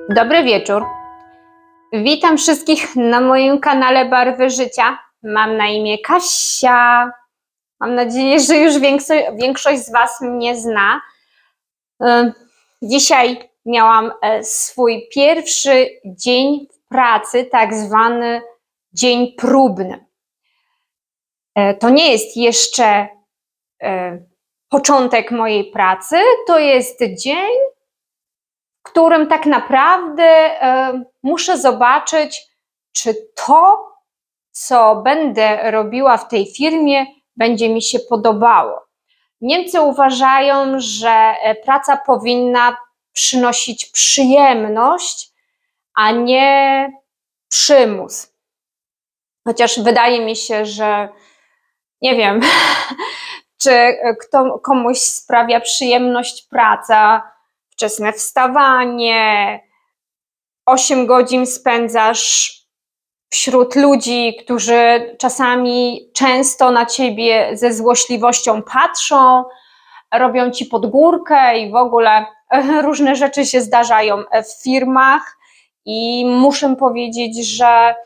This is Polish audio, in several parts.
Dobry wieczór. Witam wszystkich na moim kanale Barwy Życia. Mam na imię Kasia. Mam nadzieję, że już większość z Was mnie zna. Dzisiaj miałam swój pierwszy dzień w pracy, tak zwany dzień próbny. To nie jest jeszcze początek mojej pracy, to jest dzień, w którym tak naprawdę muszę zobaczyć, czy to, co będę robiła w tej firmie, będzie mi się podobało. Niemcy uważają, że praca powinna przynosić przyjemność, a nie przymus. Chociaż wydaje mi się, że nie wiem, czy komuś sprawia przyjemność praca, wczesne wstawanie, 8 godzin spędzasz wśród ludzi, którzy czasami często na ciebie ze złośliwością patrzą, robią ci pod górkę i w ogóle różne rzeczy się zdarzają w firmach i muszę powiedzieć, że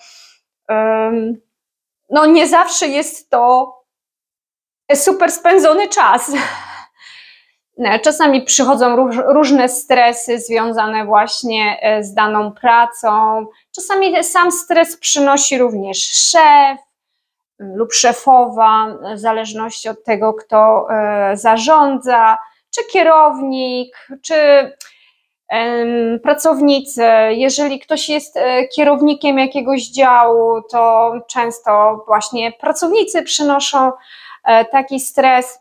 no nie zawsze jest to super spędzony czas. Czasami przychodzą różne stresy związane właśnie z daną pracą. Czasami sam stres przynosi również szef lub szefowa, w zależności od tego, kto zarządza, czy kierownik, czy pracownicy. Jeżeli ktoś jest kierownikiem jakiegoś działu, to często właśnie pracownicy przynoszą taki stres.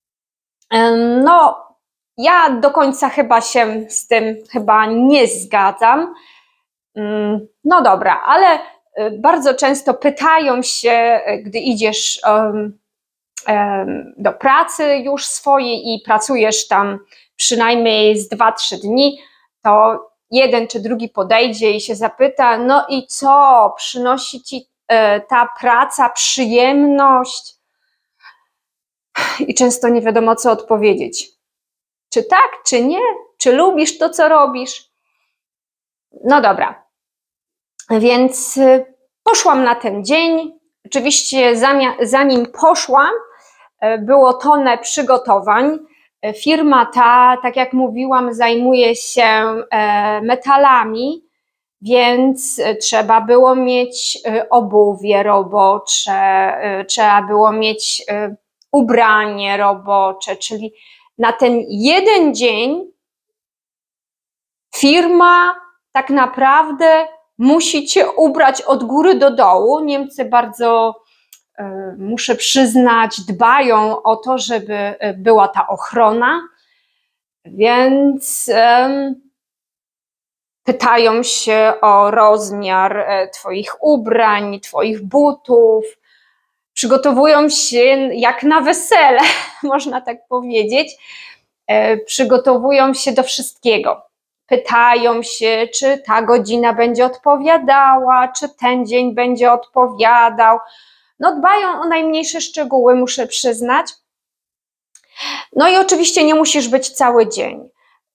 No, ja do końca chyba się z tym nie zgadzam. No dobra, ale bardzo często pytają się, gdy idziesz do pracy już swojej i pracujesz tam przynajmniej z 2-3 dni, to jeden czy drugi podejdzie i się zapyta, no i co, przynosi ci ta praca przyjemność? I często nie wiadomo, co odpowiedzieć. Czy tak, czy nie? Czy lubisz to, co robisz? No dobra. Więc poszłam na ten dzień. Oczywiście zanim poszłam, było tonę przygotowań. Firma ta, tak jak mówiłam, zajmuje się metalami, więc trzeba było mieć obuwie robocze, trzeba było mieć ubranie robocze, czyli na ten jeden dzień firma tak naprawdę musi cię ubrać od góry do dołu. Niemcy bardzo, muszę przyznać, dbają o to, żeby była ta ochrona, więc pytają się o rozmiar twoich ubrań, twoich butów, przygotowują się jak na wesele, można tak powiedzieć. Przygotowują się do wszystkiego. Pytają się, czy ta godzina będzie odpowiadała, czy ten dzień będzie odpowiadał. No dbają o najmniejsze szczegóły, muszę przyznać. No i oczywiście nie musisz być cały dzień.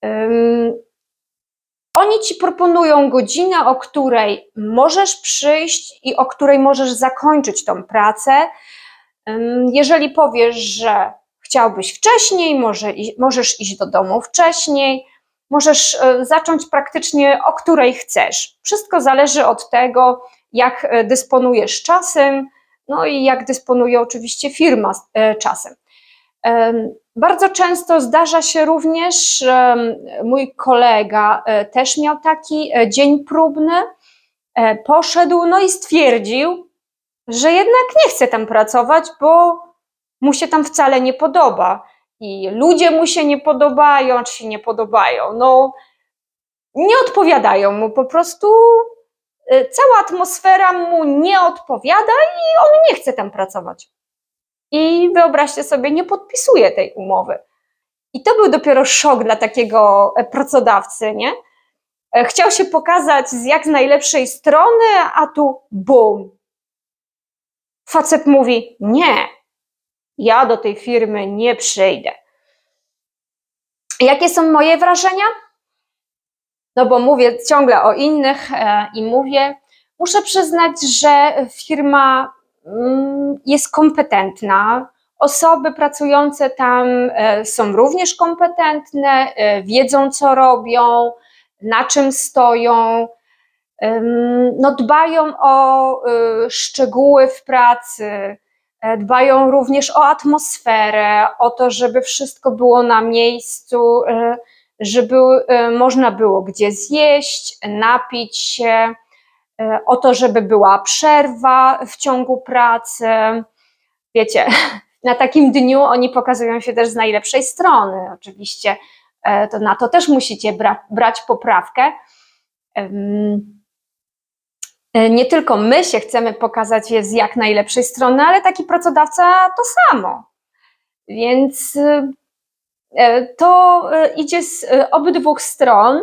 Oni ci proponują godzinę, o której możesz przyjść i o której możesz zakończyć tą pracę. Jeżeli powiesz, że chciałbyś wcześniej, możesz iść do domu wcześniej, możesz zacząć praktycznie o której chcesz. Wszystko zależy od tego, jak dysponujesz czasem, no i jak dysponuje oczywiście firma czasem. Bardzo często zdarza się również, mój kolega też miał taki dzień próbny, poszedł, no i stwierdził, że jednak nie chce tam pracować, bo mu się tam wcale nie podoba i ludzie mu się nie podobają, czy się nie podobają, no nie odpowiadają mu, po prostu cała atmosfera mu nie odpowiada i on nie chce tam pracować. I wyobraźcie sobie, nie podpisuje tej umowy. I to był dopiero szok dla takiego pracodawcy, nie? Chciał się pokazać z jak najlepszej strony, a tu bum. Facet mówi, nie, ja do tej firmy nie przyjdę. Jakie są moje wrażenia? no bo mówię ciągle o innych i mówię, muszę przyznać, że firma jest kompetentna. Osoby pracujące tam są również kompetentne, wiedzą co robią, na czym stoją, no dbają o szczegóły w pracy, dbają również o atmosferę, o to, żeby wszystko było na miejscu, żeby można było gdzie zjeść, napić się, o to, żeby była przerwa w ciągu pracy. Wiecie, na takim dniu oni pokazują się też z najlepszej strony. Oczywiście to na to też musicie brać poprawkę. Nie tylko my się chcemy pokazać z jak najlepszej strony, ale taki pracodawca to samo. Więc to idzie z obydwu stron.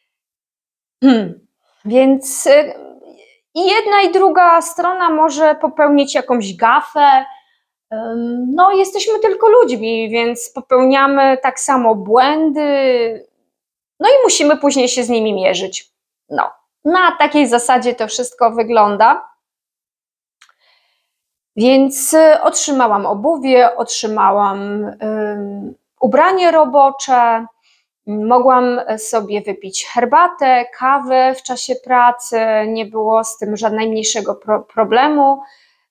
Więc i jedna i druga strona może popełnić jakąś gafę. No, jesteśmy tylko ludźmi, więc popełniamy tak samo błędy, no i musimy później się z nimi mierzyć. No, na takiej zasadzie to wszystko wygląda. Więc otrzymałam obuwie, otrzymałam ubranie robocze, mogłam sobie wypić herbatę, kawę w czasie pracy, nie było z tym najmniejszego problemu.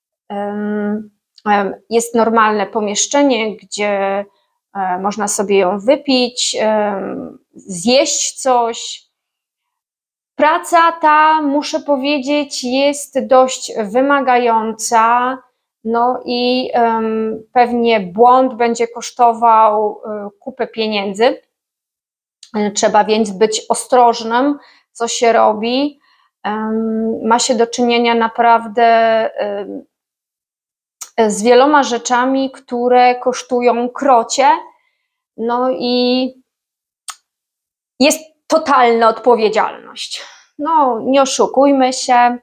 Jest normalne pomieszczenie, gdzie można sobie ją wypić, zjeść coś. Praca ta, muszę powiedzieć, jest dość wymagająca, no i pewnie błąd będzie kosztował kupę pieniędzy. Trzeba więc być ostrożnym, co się robi. Ma się do czynienia naprawdę z wieloma rzeczami, które kosztują krocie, no i jest totalna odpowiedzialność. No, nie oszukujmy się.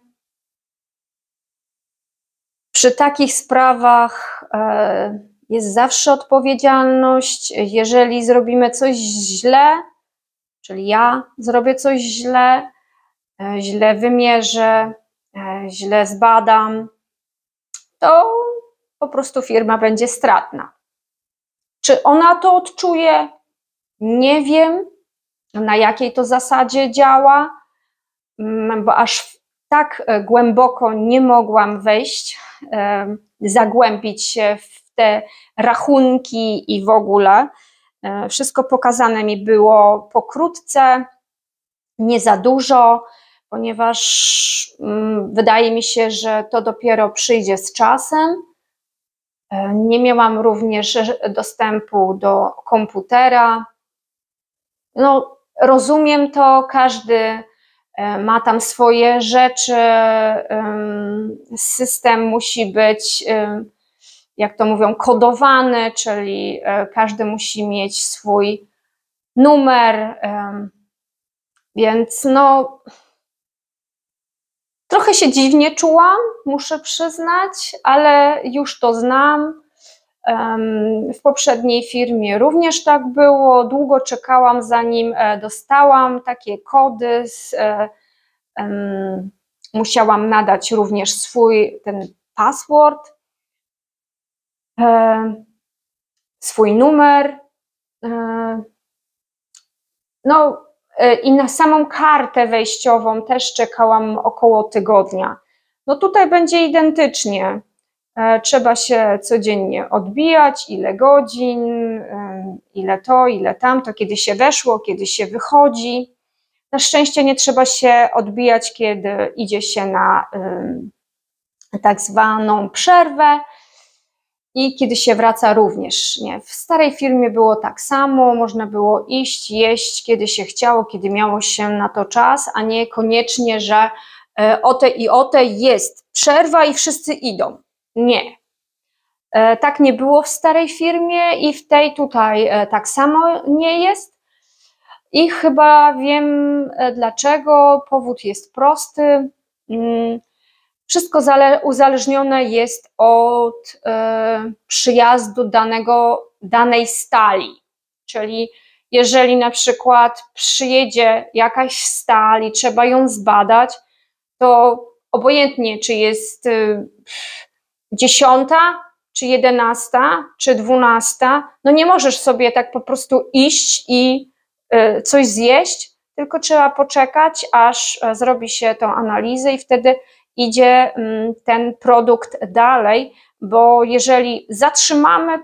Przy takich sprawach jest zawsze odpowiedzialność. Jeżeli zrobimy coś źle, czyli ja zrobię coś źle, źle wymierzę, źle zbadam, to po prostu firma będzie stratna. Czy ona to odczuje? Nie wiem, na jakiej to zasadzie działa, bo aż tak głęboko nie mogłam wejść, zagłębić się w te rachunki i w ogóle. Wszystko pokazane mi było pokrótce, nie za dużo, ponieważ wydaje mi się, że to dopiero przyjdzie z czasem. Nie miałam również dostępu do komputera. No, rozumiem to, każdy ma tam swoje rzeczy, system musi być, jak to mówią, kodowany, czyli każdy musi mieć swój numer, więc no trochę się dziwnie czułam, muszę przyznać, ale już to znam. W poprzedniej firmie również tak było, długo czekałam, zanim dostałam takie kody, musiałam nadać również swój ten password, swój numer, no i na samą kartę wejściową też czekałam około tygodnia. No tutaj będzie identycznie. Trzeba się codziennie odbijać, ile godzin, ile to, ile tamto, kiedy się weszło, kiedy się wychodzi. Na szczęście nie trzeba się odbijać, kiedy idzie się na tak zwaną przerwę i kiedy się wraca również. Nie. W starej firmie było tak samo, można było iść, jeść, kiedy się chciało, kiedy miało się na to czas, a nie koniecznie, że o te jest przerwa i wszyscy idą. Nie. Tak nie było w starej firmie i w tej tutaj tak samo nie jest. I chyba wiem dlaczego. Powód jest prosty. Wszystko uzależnione jest od przyjazdu danej stali. Czyli jeżeli na przykład przyjedzie jakaś stal i trzeba ją zbadać, to obojętnie, czy jest 10, czy 11, czy 12, no nie możesz sobie tak po prostu iść i coś zjeść, tylko trzeba poczekać, aż zrobi się tą analizę i wtedy idzie ten produkt dalej, bo jeżeli zatrzymamy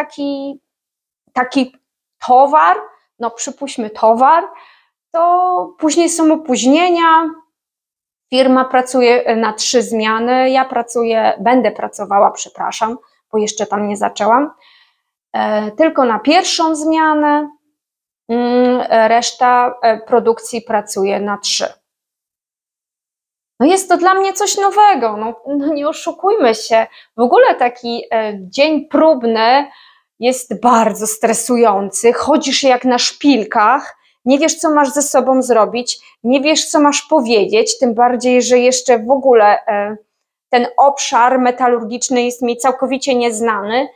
taki towar, no przypuśćmy towar, to później są opóźnienia, firma pracuje na 3 zmiany, ja będę pracowała, przepraszam, bo jeszcze tam nie zaczęłam, tylko na pierwszą zmianę, reszta produkcji pracuje na 3. No jest to dla mnie coś nowego, no nie oszukujmy się. W ogóle taki dzień próbny jest bardzo stresujący, chodzisz jak na szpilkach, nie wiesz, co masz ze sobą zrobić, nie wiesz, co masz powiedzieć, tym bardziej, że jeszcze w ogóle ten obszar metalurgiczny jest mi całkowicie nieznany.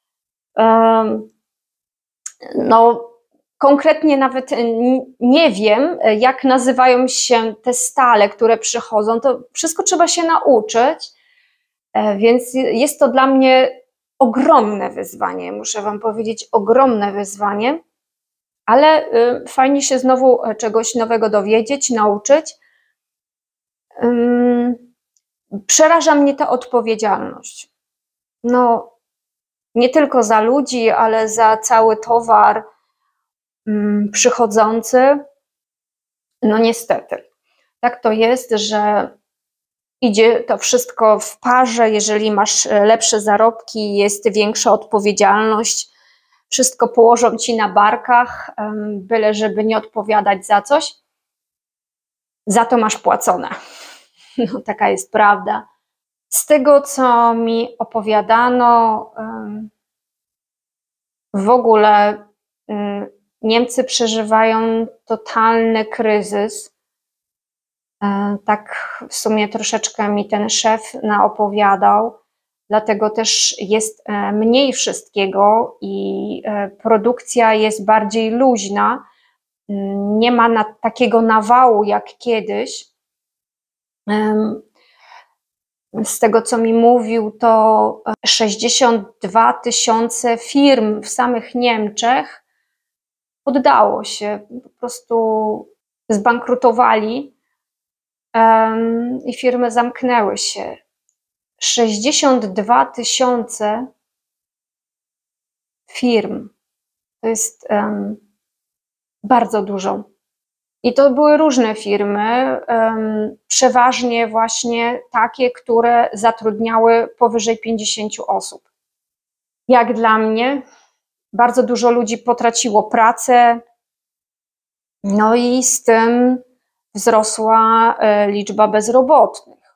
No, konkretnie nawet nie wiem, jak nazywają się te stale, które przychodzą, to wszystko trzeba się nauczyć, więc jest to dla mnie ogromne wyzwanie, muszę wam powiedzieć, ogromne wyzwanie, ale fajnie się znowu czegoś nowego dowiedzieć, nauczyć. Przeraża mnie ta odpowiedzialność. No, nie tylko za ludzi, ale za cały towar przychodzący. No niestety, tak to jest, że idzie to wszystko w parze, jeżeli masz lepsze zarobki, jest większa odpowiedzialność, wszystko położą ci na barkach, byle żeby nie odpowiadać za coś, za to masz płacone. No, taka jest prawda. Z tego, co mi opowiadano, w ogóle Niemcy przeżywają totalny kryzys. Tak w sumie troszeczkę mi ten szef naopowiadał, dlatego też jest mniej wszystkiego i produkcja jest bardziej luźna. Nie ma takiego nawału jak kiedyś. Z tego, co mi mówił, to 62 000 firm w samych Niemczech poddało się, po prostu zbankrutowali i firmy zamknęły się. 62 000 firm to jest bardzo dużo. I to były różne firmy, przeważnie właśnie takie, które zatrudniały powyżej 50 osób. Jak dla mnie, bardzo dużo ludzi potraciło pracę, no i z tym wzrosła liczba bezrobotnych.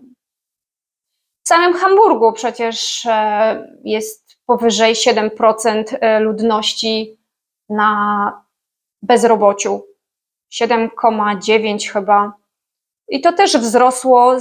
W samym Hamburgu przecież jest powyżej 7% ludności na bezrobociu. 7,9 chyba. I to też wzrosło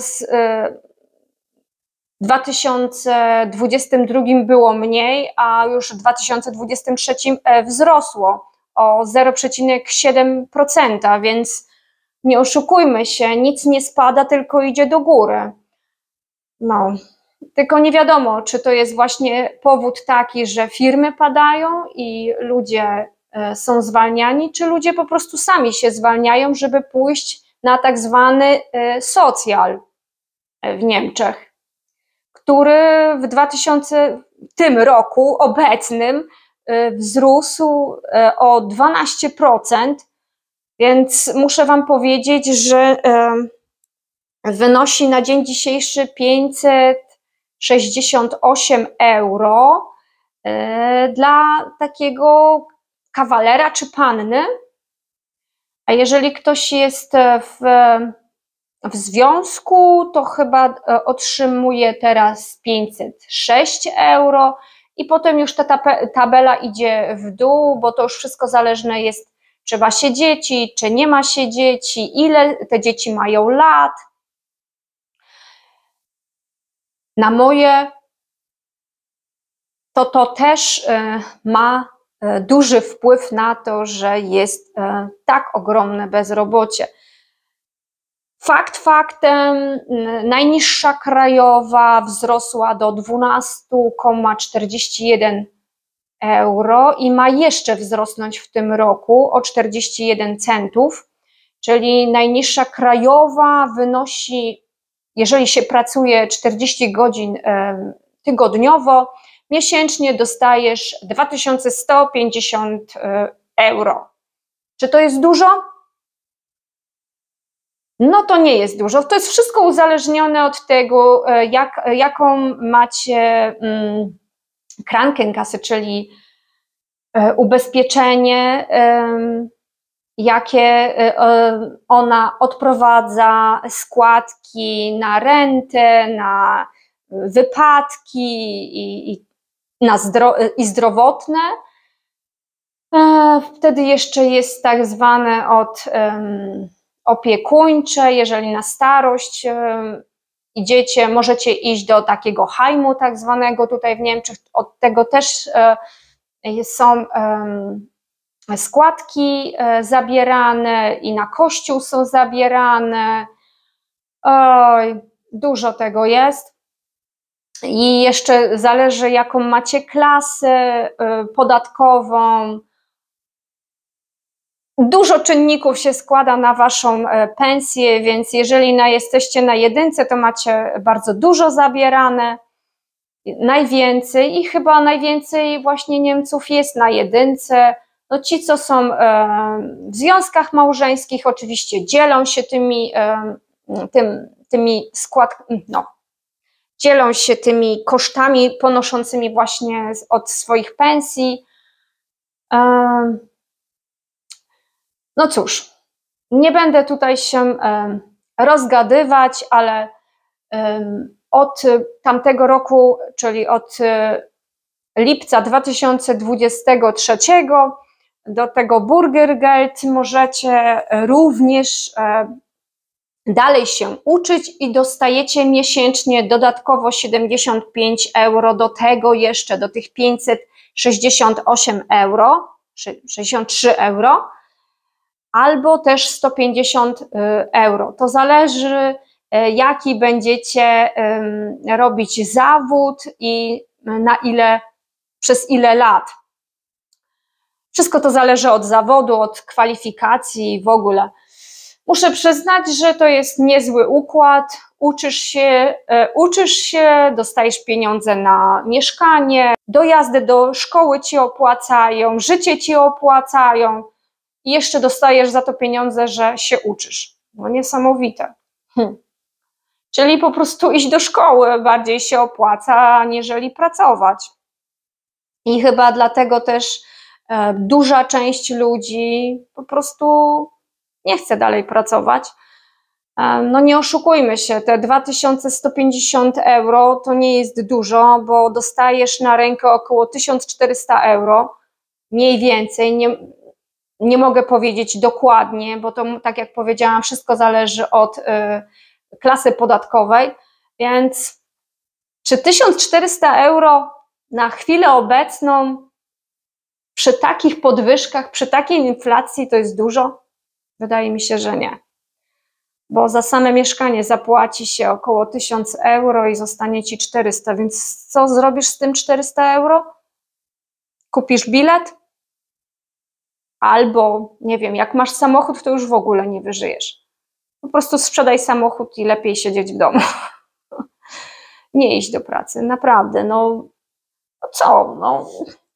w 2022 było mniej, a już w 2023 wzrosło o 0,7%, więc nie oszukujmy się, nic nie spada, tylko idzie do góry. No, tylko nie wiadomo, czy to jest właśnie powód taki, że firmy padają i ludzie są zwalniani, czy ludzie po prostu sami się zwalniają, żeby pójść na tak zwany socjal w Niemczech, który w tym roku obecnym wzrósł o 12%, więc muszę wam powiedzieć, że wynosi na dzień dzisiejszy 568 euro dla takiego kawalera czy panny, a jeżeli ktoś jest w związku, to chyba otrzymuje teraz 506 euro i potem już ta tabela idzie w dół, bo to już wszystko zależne jest, czy ma się dzieci, czy nie ma się dzieci, ile te dzieci mają lat. Na moje to też ma duży wpływ na to, że jest tak ogromne bezrobocie. Fakt faktem, najniższa krajowa wzrosła do 12,41 euro i ma jeszcze wzrosnąć w tym roku o 41 centów, czyli najniższa krajowa wynosi, jeżeli się pracuje 40 godzin tygodniowo, miesięcznie dostajesz 2150 euro. Czy to jest dużo? No to nie jest dużo. To jest wszystko uzależnione od tego, jaką macie Krankenkasse, czyli ubezpieczenie, jakie ona odprowadza składki na rentę, na wypadki i zdrowotne. Wtedy jeszcze jest tak zwane opiekuńcze, jeżeli na starość idziecie, możecie iść do takiego Heimu tak zwanego tutaj w Niemczech, od tego też są składki zabierane i na kościół są zabierane. Oj, dużo tego jest. I jeszcze zależy, jaką macie klasę podatkową. Dużo czynników się składa na waszą pensję, więc jeżeli jesteście na jedynce, to macie bardzo dużo zabierane, najwięcej i chyba najwięcej właśnie Niemców jest na jedynce. No ci, co są w związkach małżeńskich, oczywiście dzielą się tymi składkami, dzielą się tymi kosztami ponoszącymi właśnie od swoich pensji. No cóż, nie będę tutaj się rozgadywać, ale od tamtego roku, czyli od lipca 2023 do tego Bürgergeld możecie również dalej się uczyć i dostajecie miesięcznie dodatkowo 75 euro, do tego jeszcze do tych 568 euro, 63 euro, albo też 150 euro. To zależy, jaki będziecie robić zawód i przez ile lat. Wszystko to zależy od zawodu, od kwalifikacji w ogóle. Muszę przyznać, że to jest niezły układ. Uczysz się, dostajesz pieniądze na mieszkanie, dojazdy do szkoły ci opłacają, życie ci opłacają i jeszcze dostajesz za to pieniądze, że się uczysz. No niesamowite. Czyli po prostu iść do szkoły bardziej się opłaca, aniżeli pracować. I chyba dlatego też duża część ludzi po prostu nie chce dalej pracować. No nie oszukujmy się, te 2150 euro to nie jest dużo, bo dostajesz na rękę około 1400 euro, mniej więcej, nie mogę powiedzieć dokładnie, bo to, tak jak powiedziałam, wszystko zależy od klasy podatkowej, więc czy 1400 euro na chwilę obecną przy takich podwyżkach, przy takiej inflacji to jest dużo? Wydaje mi się, że nie. Bo za same mieszkanie zapłaci się około 1000 euro i zostanie ci 400, więc co zrobisz z tym 400 euro? Kupisz bilet? Albo, nie wiem, jak masz samochód, to już w ogóle nie wyżyjesz. Po prostu sprzedaj samochód i lepiej siedzieć w domu. Nie iść do pracy, naprawdę, no co, no.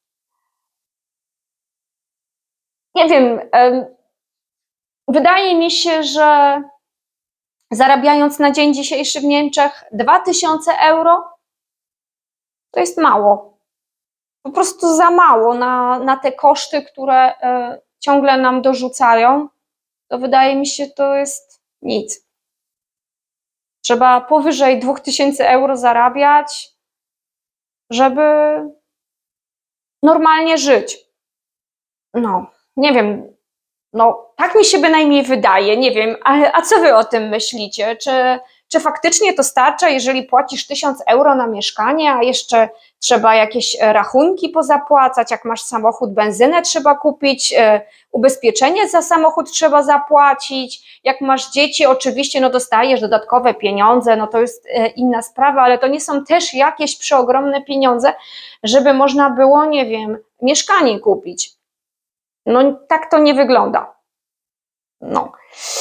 Nie wiem, wydaje mi się, że zarabiając na dzień dzisiejszy w Niemczech 2000 euro, to jest mało. Po prostu za mało na te koszty, które ciągle nam dorzucają, to wydaje mi się, to jest nic. Trzeba powyżej 2000 euro zarabiać, żeby normalnie żyć. No, nie wiem, no tak mi się bynajmniej wydaje, nie wiem, a co wy o tym myślicie? czy faktycznie to starcza, jeżeli płacisz 1000 euro na mieszkanie, a jeszcze trzeba jakieś rachunki pozapłacać, jak masz samochód, benzynę trzeba kupić, ubezpieczenie za samochód trzeba zapłacić, jak masz dzieci, oczywiście no dostajesz dodatkowe pieniądze, no to jest inna sprawa, ale to nie są też jakieś przeogromne pieniądze, żeby można było, nie wiem, mieszkanie kupić. No tak to nie wygląda. No.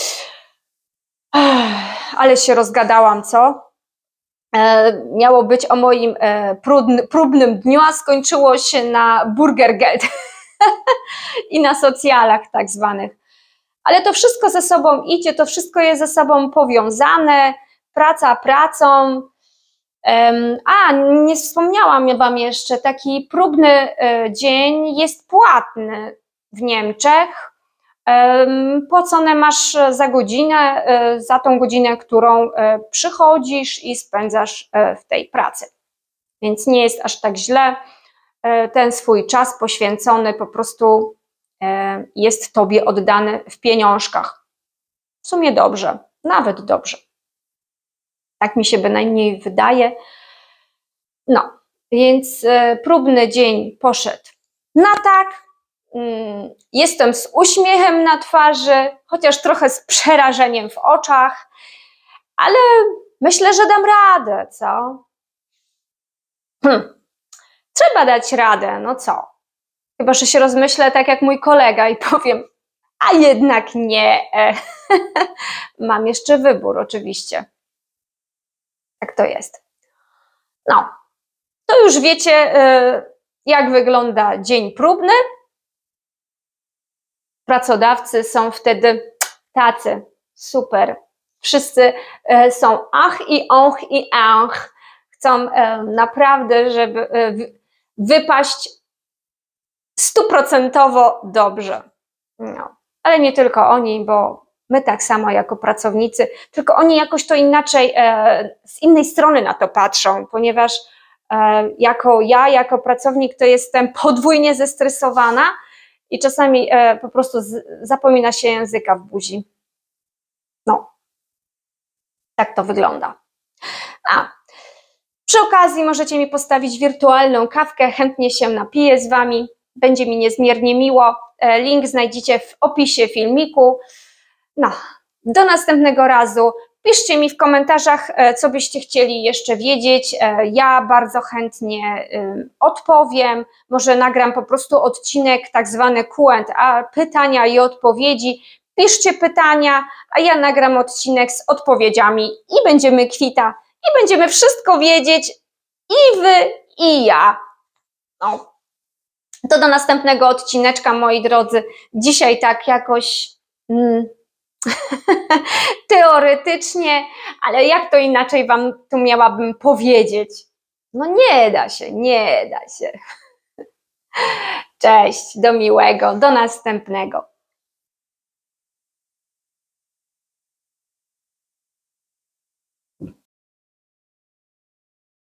Ale się rozgadałam, co? Miało być o moim próbnym dniu, a skończyło się na Burgergeld i na socjalach tak zwanych. Ale to wszystko ze sobą idzie, to wszystko jest ze sobą powiązane, praca pracą. A, nie wspomniałam wam jeszcze, taki próbny dzień jest płatny w Niemczech. Płacone masz za godzinę, za tą godzinę, którą przychodzisz i spędzasz w tej pracy. Więc nie jest aż tak źle. Ten swój czas poświęcony po prostu jest tobie oddany w pieniążkach. W sumie dobrze, nawet dobrze. Tak mi się bynajmniej wydaje. No, więc próbny dzień poszedł na tak. Jestem z uśmiechem na twarzy, chociaż trochę z przerażeniem w oczach, ale myślę, że dam radę, co? Trzeba dać radę, no co? Chyba że się rozmyślę tak jak mój kolega i powiem, a jednak nie. Mam jeszcze wybór, oczywiście. Tak to jest. No, to już wiecie, jak wygląda dzień próbny. Pracodawcy są wtedy tacy, super. Wszyscy są ach i och i ach. Chcą naprawdę, żeby wypaść 100% dobrze. No. Ale nie tylko oni, bo my tak samo jako pracownicy, tylko oni jakoś to inaczej, z innej strony na to patrzą, ponieważ jako pracownik to jestem podwójnie zestresowana i czasami po prostu zapomina się języka w buzi. No, tak to wygląda. Przy okazji możecie mi postawić wirtualną kawkę, chętnie się napiję z wami, będzie mi niezmiernie miło. Link znajdziecie w opisie filmiku. No, do następnego razu. Piszcie mi w komentarzach, co byście chcieli jeszcze wiedzieć. Ja bardzo chętnie odpowiem. Może nagram po prostu odcinek tak zwany Q&A, pytania i odpowiedzi. Piszcie pytania, a ja nagram odcinek z odpowiedziami i będziemy kwita. I będziemy wszystko wiedzieć, i wy, i ja. No. To do następnego odcineczka, moi drodzy. Dzisiaj tak jakoś teoretycznie, ale jak to inaczej wam tu miałabym powiedzieć? No nie da się, nie da się. Cześć, do miłego, do następnego.